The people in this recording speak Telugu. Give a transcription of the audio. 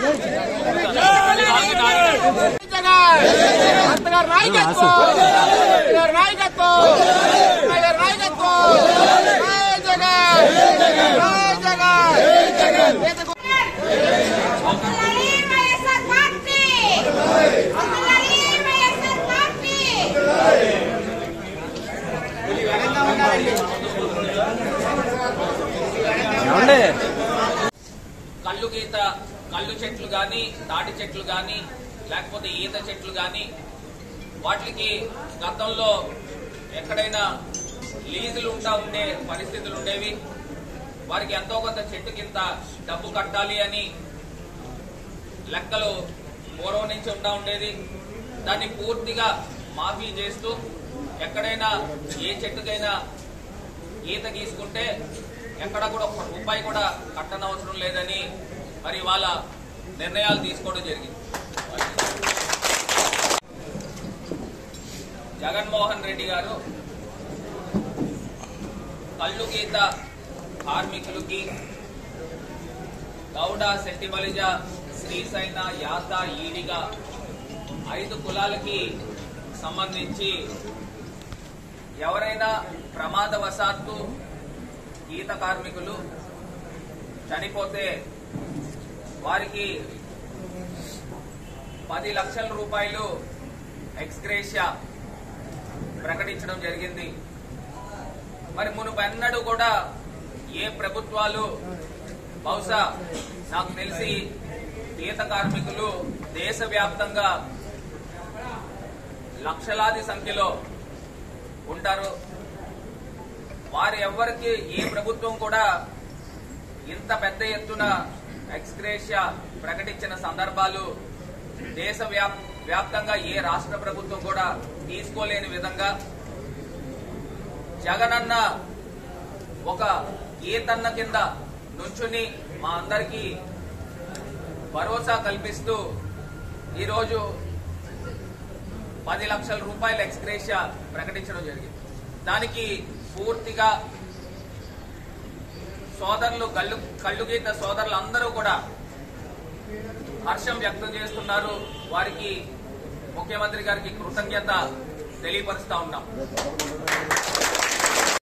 కళ్ళు చెట్లు గాని తాటి చెట్లు గాని లేకపోతే ఈత చెట్లు గాని వాటికి గతంలో ఎక్కడైనా లీజులు ఉండే పరిస్థితులు ఉండేవి. వారికి ఎంతో కొంత చెట్టు కింద డబ్బు కట్టాలి అని లెక్కలు పూర్వం నుంచి ఉండేది. దాన్ని పూర్తిగా మాఫీ చేస్తూ ఎక్కడైనా ఏ చెట్టుకైనా ఈత గీసుకుంటే ఎక్కడ కూడా ఒక్క రూపాయి కూడా కట్టనవసరం లేదని మరి వాళ్ళ నిర్ణయాలు తీసుకోవడం జరిగింది. జగన్మోహన్ రెడ్డి గారు కళ్ళు గీత కార్మికులకి గౌడ, సెట్టిబలిజ, శ్రీశైన, యాత, ఈడిగ 5 కులాలకి సంబంధించి ఎవరైనా ప్రమాదవశాత్తు గీత కార్మికులు చనిపోతే వారికి 10 లక్షల రూపాయలు ఎక్స్గ్రేషియా ప్రకటించడం జరిగింది. మరి మునుపెన్నడూ కూడా ఏ ప్రభుత్వాలు, బహుశా నాకు తెలిసి గీత కార్మికులు దేశవ్యాప్తంగా లక్షలాది సంఖ్యలో ఉంటారు. వారు ఎవ్వరికి ఏ ప్రభుత్వం కూడా ఇంత పెద్ద ఎత్తున ఎక్స్గ్రేషియా ప్రకటించిన సందర్భాలు దేశవ్యాప్తంగా ఏ రాష్ట్ర ప్రభుత్వం కూడా తీసుకోలేని విధంగా జగనన్న ఒక గీతన్న కింద నుంచుని మా అందరికీ భరోసా కల్పిస్తూ ఈరోజు 10 లక్షల రూపాయల ఎక్స్గ్రేషియా ప్రకటించడం జరిగింది. దానికి పూర్తిగా సోదరులు, కళ్ళు గీత సోదరులు అందరూ కూడా హర్షం వ్యక్తం చేస్తున్నారు. వారికి ముఖ్యమంత్రి గారికి కృతజ్ఞత తెలియపరుస్తా ఉన్నాం.